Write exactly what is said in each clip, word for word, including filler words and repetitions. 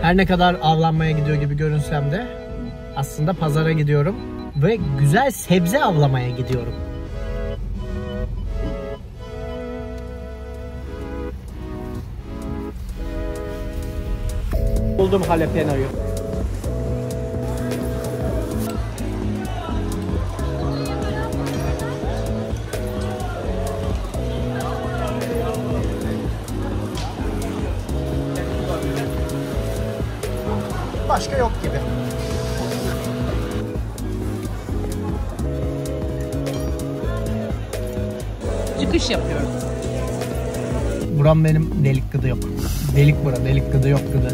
Her ne kadar avlanmaya gidiyor gibi görünsem de aslında pazara gidiyorum ve güzel sebze avlamaya gidiyorum. Buldum jalapeno'yu. Başka yok gibi. Çıkış yapıyoruz. Buram benim delik gıdı yok. Delik bura, delik gıdı yok gıdı.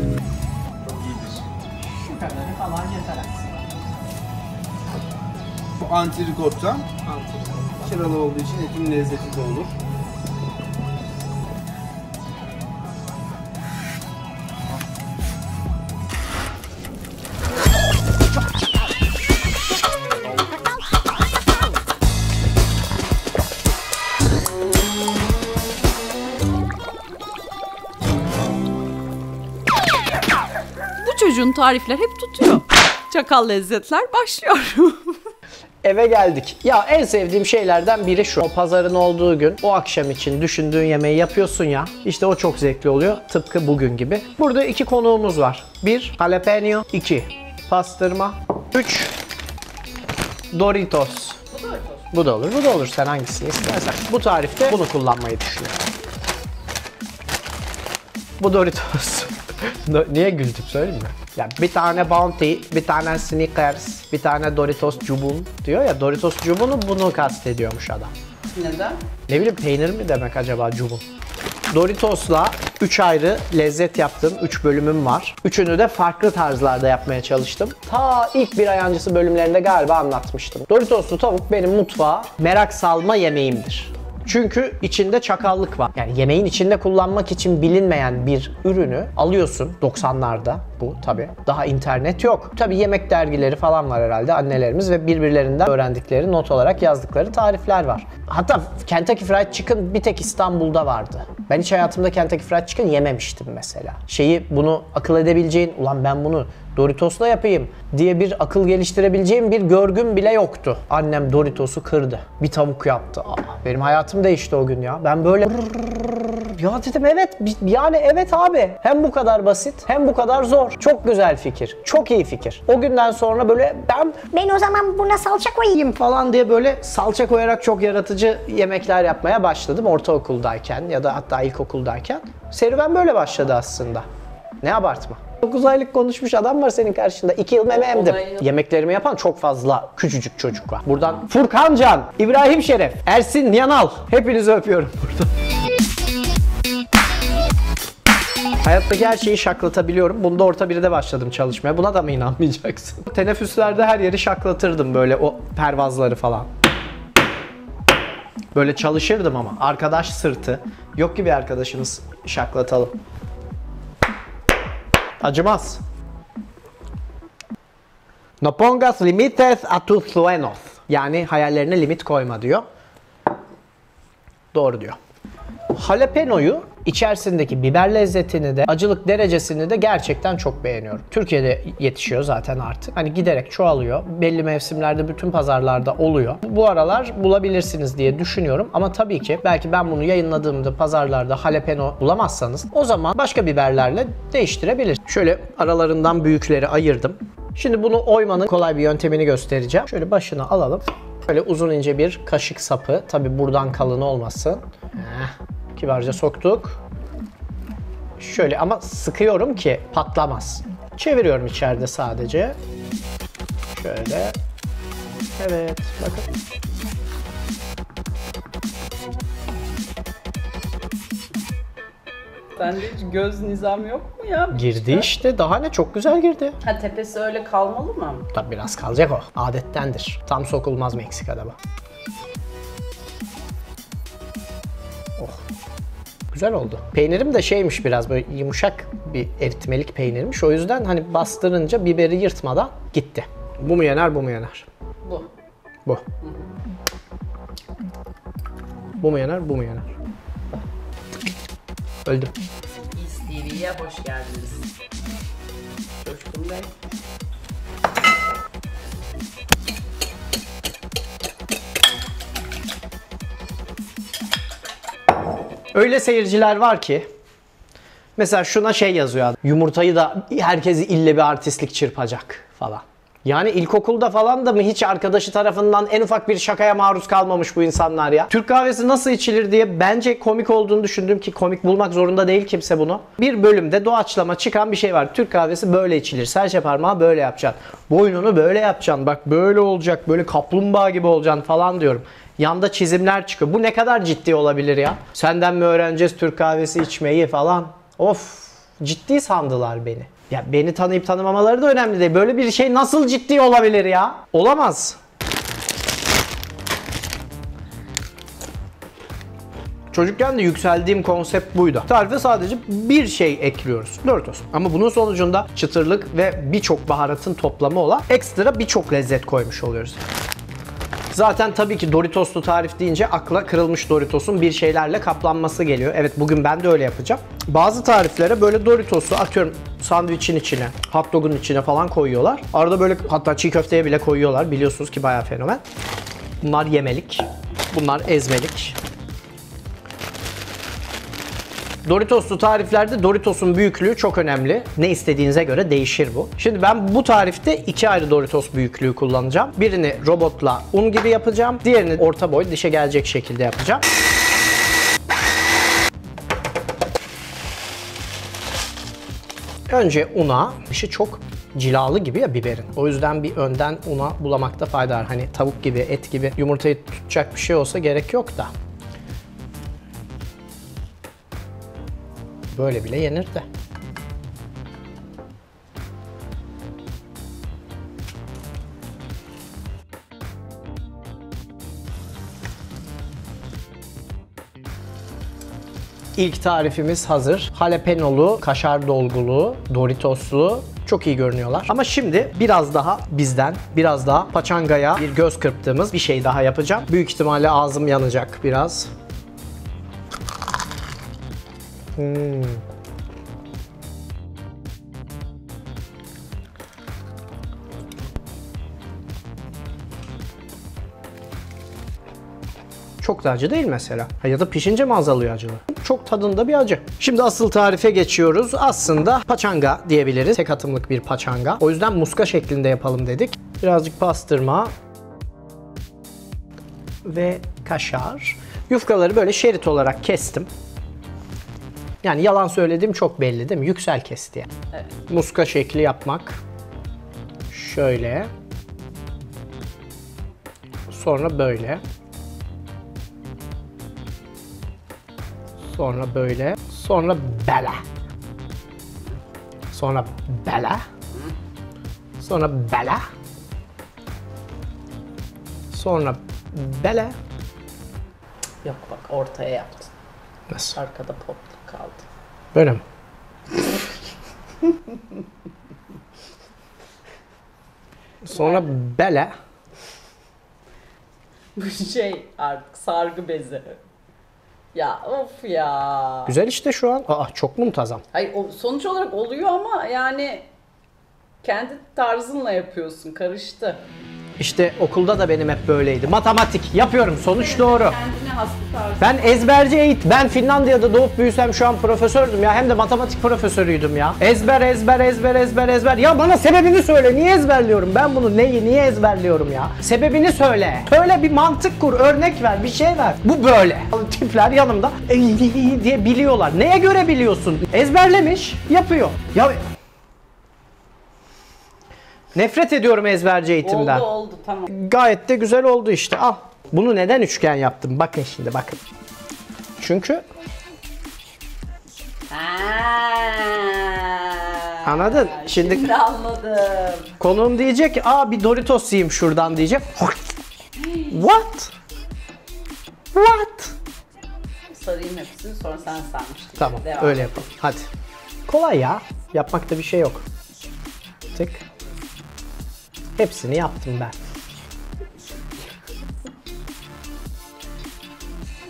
Şu kadarı falan yeter aslında. Bu antrikottan. Antrikot. Çıralı olduğu için etin lezzeti de olur. Çocuğun tarifler hep tutuyor. Çakal lezzetler başlıyor. Eve geldik. Ya en sevdiğim şeylerden biri şu. O pazarın olduğu gün o akşam için düşündüğün yemeği yapıyorsun ya. İşte o çok zevkli oluyor. Tıpkı bugün gibi. Burada iki konuğumuz var. Bir, jalapeno. iki, pastırma. Üç, Doritos. Bu da olur, bu da olur. Sen hangisini istersen. Bu tarifte bunu kullanmayı düşünüyorum. Bu Doritos. Niye güldüm söyleyeyim mi? Ya bir tane Bounty, bir tane Snickers, bir tane Doritos Jubun diyor ya. Doritos Jubun'u bunu kastediyormuş adam. Neden? Ne bileyim, peynir mi demek acaba Jubun? Doritos'la üç ayrı lezzet yaptığım üç bölümüm var. Üçünü de farklı tarzlarda yapmaya çalıştım. Ta ilk bir ayancısı bölümlerinde galiba anlatmıştım. Doritoslu tavuk benim mutfağa merak salma yemeğimdir. Çünkü içinde çakallık var. Yani yemeğin içinde kullanmak için bilinmeyen bir ürünü alıyorsun. doksanlarda bu tabii. Daha internet yok. Tabii yemek dergileri falan var herhalde annelerimiz ve birbirlerinden öğrendikleri, not olarak yazdıkları tarifler var. Hatta Kentucky Fried Chicken bir tek İstanbul'da vardı. Ben hiç hayatımda Kentucky Fried Chicken yememiştim mesela. Şeyi, bunu akıl edebileceğin, ulan ben bunu Doritos'la yapayım diye bir akıl geliştirebileceğim bir görgüm bile yoktu. Annem Doritos'u kırdı. Bir tavuk yaptı. Aa, benim hayatım değişti o gün ya. Ben böyle ya dedim, evet yani evet abi. Hem bu kadar basit hem bu kadar zor. Çok güzel fikir. Çok iyi fikir. O günden sonra böyle ben ben o zaman buna salça koyayım falan diye böyle salça koyarak çok yaratıcı yemekler yapmaya başladım ortaokuldayken ya da hatta ilkokuldayken. Serüven böyle başladı aslında. Ne abartma. dokuz aylık konuşmuş adam var senin karşında. iki yıl meme emdim. Yemeklerimi yapan çok fazla küçücük çocuk var. Buradan Furkan Can, İbrahim Şeref, Ersin Yanal. Hepinizi öpüyorum burada. Hayattaki her şeyi şaklatabiliyorum. Bunda orta birde başladım çalışmaya. Buna da mı inanmayacaksın? Teneffüslerde her yeri şaklatırdım, böyle o pervazları falan. Böyle çalışırdım ama. Arkadaş sırtı. Yok ki bir arkadaşımız şaklatalım. Acımaz. No pongas limites a tus sueños. Yani hayallerine limit koyma diyor. Doğru diyor. Jalapeno'yu, içerisindeki biber lezzetini de, acılık derecesini de gerçekten çok beğeniyorum. Türkiye'de yetişiyor zaten artık. Hani giderek çoğalıyor. Belli mevsimlerde bütün pazarlarda oluyor. Bu aralar bulabilirsiniz diye düşünüyorum. Ama tabii ki belki ben bunu yayınladığımda pazarlarda jalapeno bulamazsanız o zaman başka biberlerle değiştirebilirsiniz. Şöyle aralarından büyükleri ayırdım. Şimdi bunu oymanın kolay bir yöntemini göstereceğim. Şöyle başını alalım. Böyle uzun ince bir kaşık sapı. Tabii buradan kalın olmasın. Heh. Kibarca soktuk. Şöyle ama sıkıyorum ki patlamaz. Çeviriyorum içeride sadece. Şöyle. Evet, bakın. Sende hiç göz nizam yok mu ya? Girdi işte. Daha ne, çok güzel girdi. Ha, tepesi öyle kalmalı mı? Tabii biraz kalacak o. Adettendir. Tam sokulmaz Meksika'da bu. Oh. Güzel oldu. Peynirim de şeymiş, biraz böyle yumuşak bir eritmelik peynirmiş. O yüzden hani bastırınca biberi yırtmadan gitti. Bu mu yener, bu mu yener? Bu. Bu. Bu mu yener, bu mu yener? Öldüm. İz T V'ye hoş geldiniz. Dursun Bey. Öyle seyirciler var ki mesela şuna şey yazıyor adam. Yumurtayı da herkesi ille bir artistlik çırpacak falan. Yani ilkokulda falan da mı hiç arkadaşı tarafından en ufak bir şakaya maruz kalmamış bu insanlar ya? Türk kahvesi nasıl içilir diye bence komik olduğunu düşündüm ki komik bulmak zorunda değil kimse bunu. Bir bölümde doğaçlama çıkan bir şey var. Türk kahvesi böyle içilir. Serçe parmağı böyle yapacaksın. Boynunu böyle yapacaksın. Bak böyle olacak. Böyle kaplumbağa gibi olacaksın falan diyorum. Yanda çizimler çıkıyor. Bu ne kadar ciddi olabilir ya? Senden mi öğreneceğiz Türk kahvesi içmeyi falan? Of, ciddi sandılar beni. Ya beni tanıyıp tanımamaları da önemli değil. Böyle bir şey nasıl ciddi olabilir ya? Olamaz. Çocukken de yükseldiğim konsept buydu. Tarife sadece bir şey ekliyoruz. Doritos. Ama bunun sonucunda çıtırlık ve birçok baharatın toplamı olan ekstra birçok lezzet koymuş oluyoruz. Zaten tabii ki Doritoslu tarif deyince akla kırılmış Doritos'un bir şeylerle kaplanması geliyor. Evet, bugün ben de öyle yapacağım. Bazı tariflere böyle Doritos'u atıyorum sandviçin içine, hot dog'un içine falan koyuyorlar. Arada böyle hatta çiğ köfteye bile koyuyorlar. Biliyorsunuz ki bayağı fenomen. Bunlar yemelik. Bunlar ezmelik. Doritoslu tariflerde Doritos'un büyüklüğü çok önemli. Ne istediğinize göre değişir bu. Şimdi ben bu tarifte iki ayrı Doritos büyüklüğü kullanacağım. Birini robotla un gibi yapacağım. Diğerini orta boy dişe gelecek şekilde yapacağım. Önce una, dışı çok cilalı gibi ya biberin. O yüzden bir önden una bulamakta fayda var. Hani tavuk gibi, et gibi yumurtayı tutacak bir şey olsa gerek yok da. Böyle bile yenir de. İlk tarifimiz hazır. Jalapenolu, kaşar dolgulu, Doritoslu. Çok iyi görünüyorlar. Ama şimdi biraz daha bizden, biraz daha paçangaya bir göz kırptığımız bir şey daha yapacağım. Büyük ihtimalle ağzım yanacak biraz. Hmm. Çok da acı değil mesela. Ya da pişince mi azalıyor acılı? Çok tadında bir acı. Şimdi asıl tarife geçiyoruz. Aslında paçanga diyebiliriz. Tek atımlık bir paçanga. O yüzden muska şeklinde yapalım dedik. Birazcık pastırma ve kaşar. Yufkaları böyle şerit olarak kestim. Yani yalan söylediğim çok belli değil mi? Yüksel kes diye. Evet. Muska şekli yapmak. Şöyle. Sonra böyle. Sonra böyle. Sonra böyle. Sonra böyle. Sonra böyle. Sonra böyle. Yok bak, ortaya yaptın. Nasıl? Arkada potluk kaldı. Böyle mi? Sonra böyle. Bu şey artık sargı bezi. Ya of ya. Güzel işte şu an. Aa, çok muntazam. Hayır, o sonuç olarak oluyor ama yani kendi tarzınla yapıyorsun. Karıştı. İşte okulda da benim hep böyleydi. Matematik yapıyorum. Sonuç doğru. Kendine has bir tarzı. Ben ezberci eğit. Ben Finlandiya'da doğup büyüsem şu an profesördüm ya. Hem de matematik profesörüydüm ya. Ezber ezber ezber ezber ezber. Ya bana sebebini söyle. Niye ezberliyorum? Ben bunu neyi niye ezberliyorum ya? Sebebini söyle. Söyle, bir mantık kur. Örnek ver. Bir şey ver. Bu böyle. Tipler yanımda diye biliyorlar. Neye göre biliyorsun? Ezberlemiş. Yapıyor. Ya nefret ediyorum ezberci eğitimden. Oldu oldu tamam. Gayet de güzel oldu işte. Al. Bunu neden üçgen yaptım? Bakın şimdi bakın. Çünkü Ha, anladın? Şimdi, Şimdi anladım. konuğum diyecek ki aa bir Doritos yiyeyim şuradan diyecek. What? What? Sarayım hepsini, sonra sen sarmıştın. Tamam, Devam. öyle yapalım. Hadi. Kolay ya. Yapmakta bir şey yok. Tık. Hepsini yaptım ben.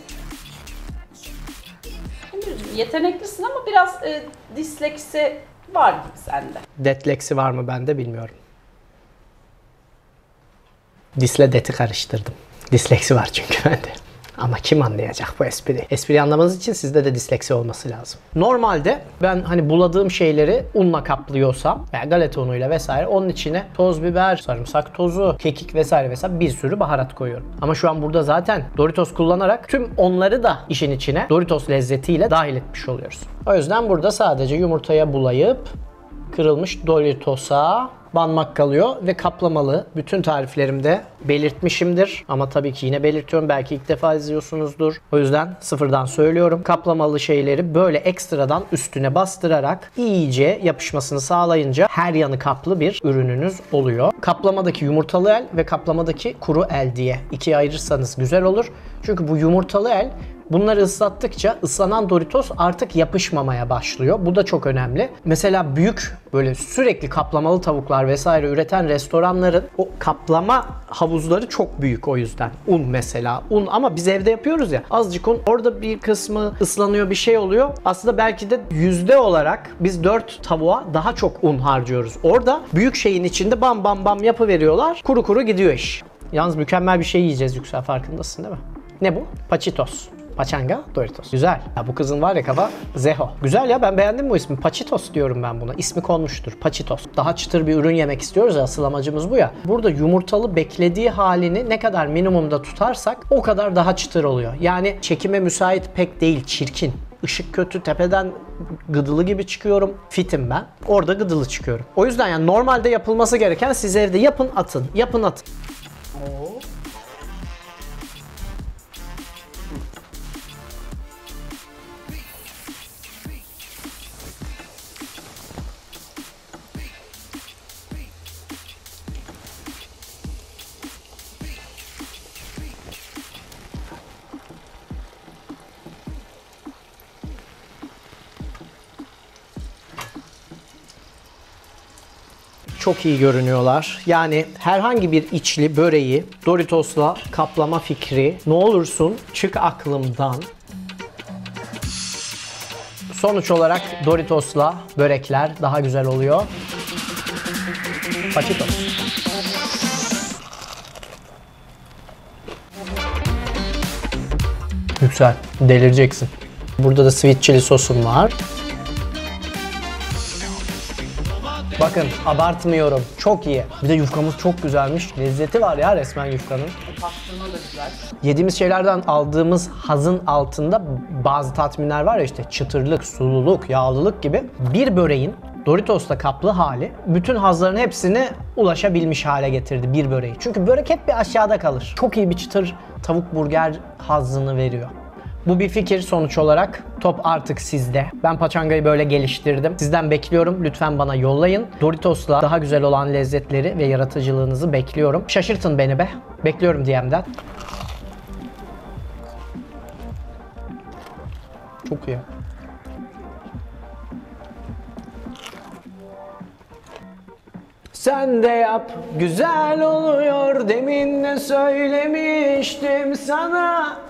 Yeteneklisin ama biraz e, disleksi Var gibi sende. Detleksi var mı bende bilmiyorum. Disle deti karıştırdım. Disleksi var çünkü bende. Ama kim anlayacak bu espriyi? Espriyi anlamanız için sizde de disleksi olması lazım. Normalde ben hani buladığım şeyleri unla kaplıyorsam veya galeta unuyla vesaire onun içine toz biber, sarımsak tozu, kekik vesaire vesaire bir sürü baharat koyuyorum. Ama şu an burada zaten Doritos kullanarak tüm onları da işin içine Doritos lezzetiyle dahil etmiş oluyoruz. O yüzden burada sadece yumurtaya bulayıp kırılmış Doritos'a banmak kalıyor ve kaplamalı. Bütün tariflerimde belirtmişimdir ama tabii ki yine belirtiyorum. Belki ilk defa izliyorsunuzdur. O yüzden sıfırdan söylüyorum. Kaplamalı şeyleri böyle ekstradan üstüne bastırarak iyice yapışmasını sağlayınca her yanı kaplı bir ürününüz oluyor. Kaplamadaki yumurtalı el ve kaplamadaki kuru el diye ikiye ayırırsanız güzel olur. Çünkü bu yumurtalı el bunları ıslattıkça ıslanan Doritos artık yapışmamaya başlıyor. Bu da çok önemli. Mesela büyük böyle sürekli kaplamalı tavuklar vesaire üreten restoranların o kaplama havuzları çok büyük o yüzden. Un mesela. Un ama biz evde yapıyoruz ya. Azıcık un. Orada bir kısmı ıslanıyor bir şey oluyor. Aslında belki de yüzde olarak biz dört tavuğa daha çok un harcıyoruz. Orada büyük şeyin içinde bam bam bam yapıveriyorlar. Kuru kuru gidiyor iş. Yalnız mükemmel bir şey yiyeceğiz Yüksel, farkındasın değil mi? Ne bu? Pachitos. Paçanga Doritos. Güzel. Ya bu kızın var ya kafa Zeho. Güzel ya, ben beğendim bu ismi. Pachitos diyorum ben buna. İsmi konmuştur. Pachitos. Daha çıtır bir ürün yemek istiyoruz ya, asıl amacımız bu ya. Burada yumurtalı beklediği halini ne kadar minimumda tutarsak o kadar daha çıtır oluyor. Yani çekime müsait pek değil, çirkin. Işık kötü, tepeden gıdılı gibi çıkıyorum. Fitim ben. Orada gıdılı çıkıyorum. O yüzden yani normalde yapılması gereken siz evde yapın atın. Yapın atın. Oo. Çok iyi görünüyorlar. Yani herhangi bir içli böreği Doritos'la kaplama fikri ne olursun çık aklımdan. Sonuç olarak Doritos'la börekler daha güzel oluyor. Pachitos. Yüksel, delireceksin. Burada da sweet chili sosum var. Bakın abartmıyorum. Çok iyi. Bir de yufkamız çok güzelmiş. Lezzeti var ya resmen yufkanın. Pastırma da güzel. Yediğimiz şeylerden aldığımız hazın altında bazı tatminler var ya, işte çıtırlık, sululuk, yağlılık gibi. Bir böreğin Doritos'ta kaplı hali bütün hazların hepsine ulaşabilmiş hale getirdi bir böreği. Çünkü börek hep bir aşağıda kalır. Çok iyi bir çıtır tavuk burger hazzını veriyor. Bu bir fikir sonuç olarak. Top artık sizde. Ben paçangayı böyle geliştirdim. Sizden bekliyorum. Lütfen bana yollayın. Doritos'la daha güzel olan lezzetleri ve yaratıcılığınızı bekliyorum. Şaşırtın beni be. Bekliyorum D M'den. Çok iyi. Sen de yap, güzel oluyor. Demin de söylemiştim sana.